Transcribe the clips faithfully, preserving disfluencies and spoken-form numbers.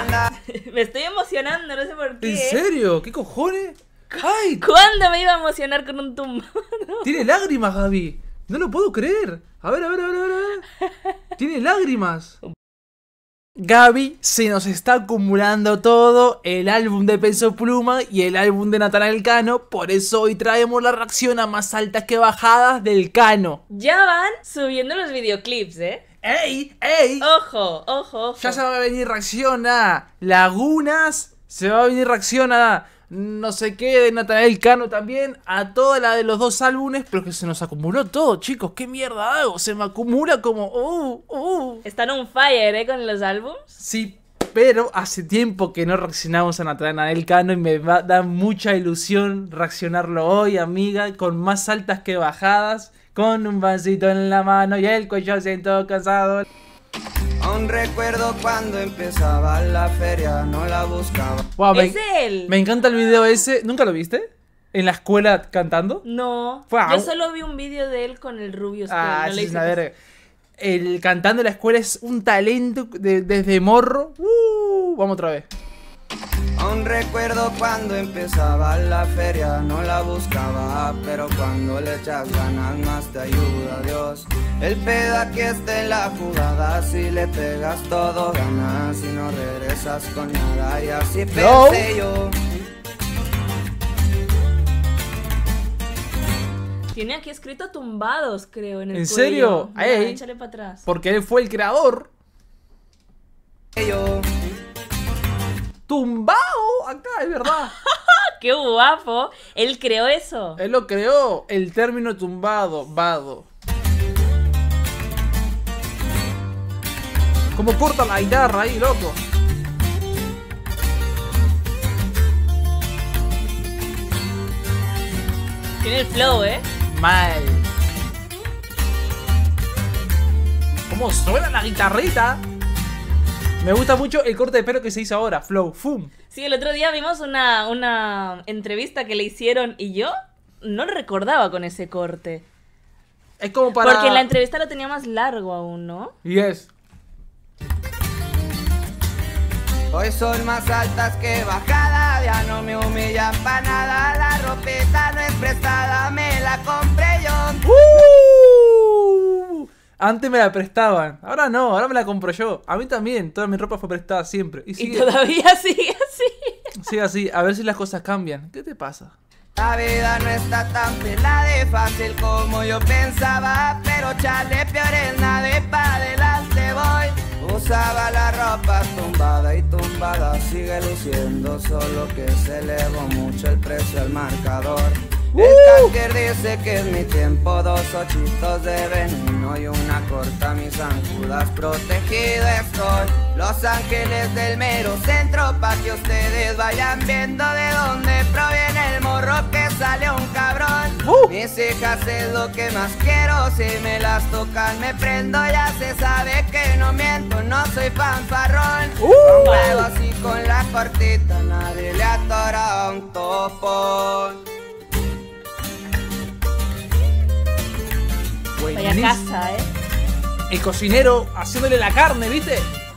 banda. Me estoy emocionando, no sé por qué. ¿En serio? ¿Qué cojones? ¡Ay! ¿Cuándo me iba a emocionar con un tumbado? Tiene lágrimas, Gaby. No lo puedo creer. A ver, a ver, a ver, a ver. a ver. Tiene lágrimas. Gaby, se nos está acumulando todo, el álbum de Peso Pluma y el álbum de Natanael Cano. Por eso hoy traemos la reacción a más altas que bajadas del Cano. Ya van subiendo los videoclips, ¿eh? ¡Ey! ¡Ey! Ojo, ojo, ojo. Ya se va a venir reacción a Lagunas. Se va a venir reacción a no sé qué de Natanael Cano también. A toda la de los dos álbumes. Pero que se nos acumuló todo, chicos. ¿Qué mierda hago? Se me acumula como... Uh, uh. Están on fire, ¿eh? Con los álbums. Sí, pero hace tiempo que no reaccionamos a Natanael Cano. Y me va, da mucha ilusión reaccionarlo hoy, amiga. Con más altas que bajadas. Con un vasito en la mano y el cuello siento cansado. Aún recuerdo cuando empezaba la feria, no la buscaba. Wow, me, ¿Es él? me encanta el video ese. ¿Nunca lo viste? ¿En la escuela cantando? No. Wow. Yo solo vi un video de él con el Rubio Skull. Ah, no sí, le es hice una caso. verga. El cantando en la escuela es un talento de- desde morro. Uh, vamos otra vez. Aún recuerdo cuando empezaba la feria, no la buscaba, pero cuando le echas ganas más te ayuda Dios. El pedo aquí está en la jugada, si le pegas todo ganas y no regresas con nada, y así No. pensé yo. Tiene aquí escrito tumbados, creo, en el ¿En cuello. serio? Mira, Ey. échale para atrás. Porque él fue el creador. yo. Tumbao, acá, es verdad. ¡Qué guapo! Él creó eso. Él lo creó, el término tumbado, vado. Como corta la guitarra ahí, loco. Tiene el flow, ¿eh? Mal. ¿Cómo suena la guitarrita? Me gusta mucho el corte de pelo que se hizo ahora, flow, fum. Sí, el otro día vimos una, una entrevista que le hicieron y yo no lo recordaba con ese corte. Es como para... Porque en la entrevista lo tenía más largo aún, ¿no? Yes. Hoy son más altas que bajadas, ya no me humillan pa' nada. La ropita no es prestada, me la compré yo. Uh, antes me la prestaban, ahora no, ahora me la compro yo. A mí también, toda mi ropa fue prestada siempre. Y Y sigue, todavía sigue así. sigue así, a ver si las cosas cambian. ¿Qué te pasa? La vida no está tan pelada de fácil como yo pensaba, pero chale, peor es nada y pa' adelante voy. Usaba la ropa tumbada y tumbada sigue luciendo, solo que se elevó mucho el precio al marcador. El Casker dice que es mi tiempo, dos ochitos de veneno y una corta, mis zancudas protegido estoy. Los ángeles del mero centro, pa' que ustedes vayan viendo de dónde proviene el morro que sale un cabrón. Uh. Mis hijas es lo que más quiero, si me las tocan me prendo, ya se sabe que no miento, no soy fanfarrón. Uh. Con huevo así con la cortita, nadie le atora un topón. Vaya casa, ¿eh? El cocinero haciéndole la carne, ¿viste?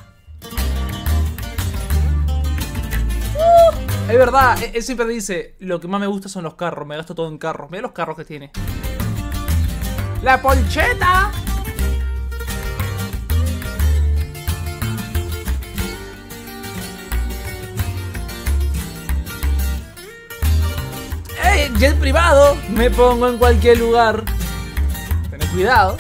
Uh, es verdad, él, él siempre dice, lo que más me gusta son los carros, me gasto todo en carros. Mira los carros que tiene. ¡La polcheta! ¡Ey! Jet privado. Me pongo en cualquier lugar. Ten cuidado.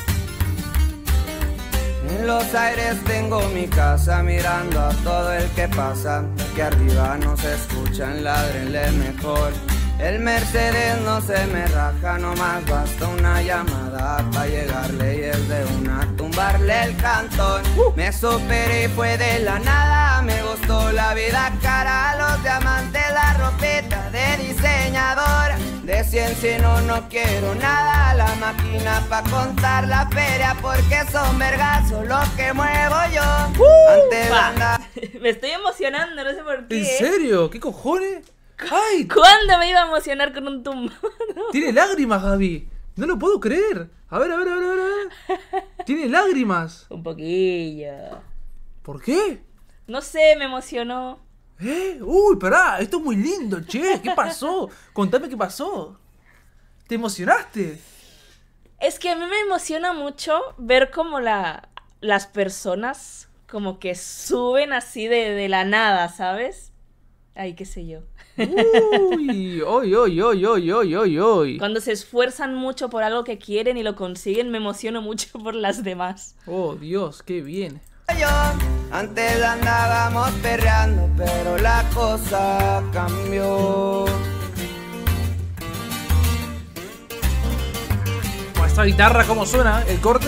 En los aires tengo mi casa, mirando a todo el que pasa. De aquí arriba no se escuchan, ladrenle mejor. El Mercedes no se me raja, nomás basta una llamada pa' llegarle y es de una tumbarle el cantón. Me superé y fue de la nada, me gustó la vida cara, los diamantes, la ropita de diseñador. De cien si no, no quiero nada, la máquina pa' contar la feria porque son vergazos lo que muevo yo. Ante Pa. banda. Me estoy emocionando, no sé por qué. ¿En serio? ¿Qué cojones? ¡Ay! ¿Cuándo me iba a emocionar con un tumbado? Tiene lágrimas, Gaby. No lo puedo creer. A ver, a ver, a ver, a ver. Tiene lágrimas. Un poquillo. ¿Por qué? No sé, me emocionó. ¿Eh? Uy, pará, esto es muy lindo, che. ¿Qué pasó? Contame qué pasó. ¿Te emocionaste? Es que a mí me emociona mucho ver cómo la, las personas como que suben así de, de la nada, ¿sabes? Ay, qué sé yo. Uy, uy, uy, uy, uy, uy, uy, uy. Cuando se esfuerzan mucho por algo que quieren y lo consiguen, me emociono mucho por las demás. Oh, Dios, qué bien. Yo, antes andábamos perreando, pero la cosa cambió. Con esta guitarra, ¿cómo suena? El corte.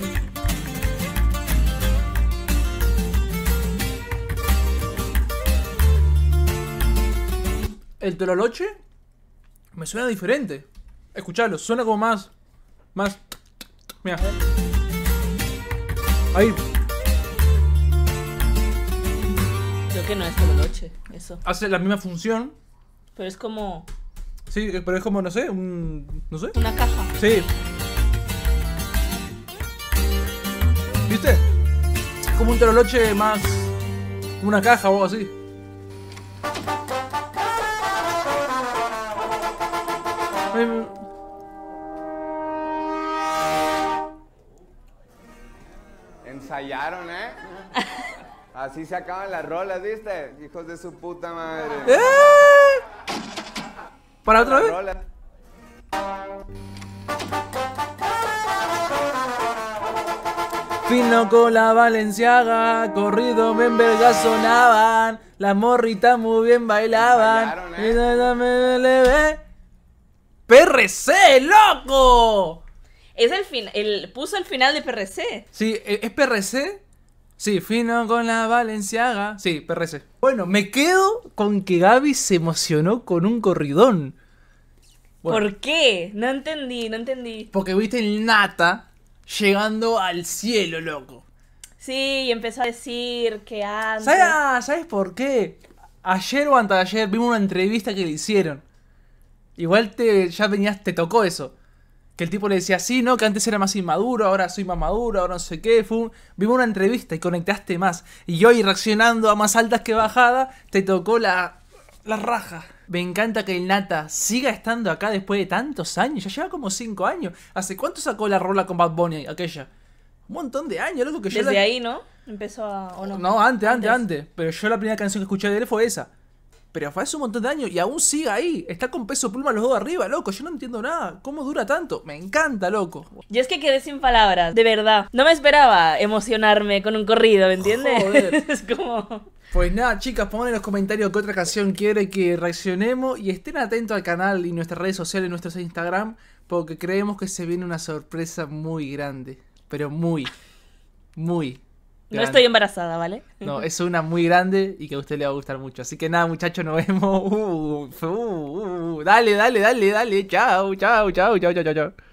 El Tololoche me suena diferente. Escuchalo, suena como más. Más. Mira. Ahí. Creo que no es Tololoche, eso. Hace la misma función. Pero es como Sí, pero es como, no sé, un. No sé. una caja. Sí. ¿Viste? Es como un Tololoche más. Una caja o algo así. Em, Ensayaron, ¿eh? Así se acaban las rolas, ¿viste? Hijos de su puta madre. ¡Eh! ¿Para otra Las vez? rolas. Fino con la Valenciaga, corrido en verga sonaban, las morritas muy bien bailaban. Ensayaron, ¿eh? ¡P R C, loco! Es el fin, el puso el final de P R C. Sí, ¿es P R C? Sí, fino con la Valenciaga. Sí, P R C. Bueno, me quedo con que Gaby se emocionó con un corridón. Bueno, ¿Por qué? No entendí, no entendí. porque viste el Nata llegando al cielo, loco. Sí, y empezó a decir que antes... ¿Sabes, ah, ¿Sabes por qué? Ayer o antes de ayer vimos una entrevista que le hicieron. Igual te, ya venías, te tocó eso. Que el tipo le decía, sí, no, que antes era más inmaduro, ahora soy más maduro, ahora no sé qué. Fue un- vimos una entrevista y conectaste más. Y hoy reaccionando a más altas que bajadas, te tocó la, la raja. Me encanta que el Nata siga estando acá después de tantos años. Ya lleva como cinco años. ¿Hace cuánto sacó la rola con Bad Bunny aquella? Un montón de años, loco, que yo Desde la- ahí, ¿no? Empezó a... ¿o no? No, antes, antes, antes. Pero yo la primera canción que escuché de él fue esa. Pero fue hace un montón de años y aún sigue ahí. Está con Peso Pluma los dos arriba, loco. Yo no entiendo nada. ¿Cómo dura tanto? Me encanta, loco. Yo es que quedé sin palabras, de verdad. No me esperaba emocionarme con un corrido, ¿me entiendes? Joder. Es como... Pues nada, chicas, pongan en los comentarios qué otra canción quiere que reaccionemos. Y estén atentos al canal y nuestras redes sociales, nuestros Instagram. Porque creemos que se viene una sorpresa muy grande. Pero muy, muy No grande. estoy embarazada, ¿vale? No, es una muy grande y que a usted le va a gustar mucho. Así que nada, muchachos, nos vemos. Uh, uh, uh, uh. Dale, dale, dale, dale. Chao, chao, chao, chao, chao, chao.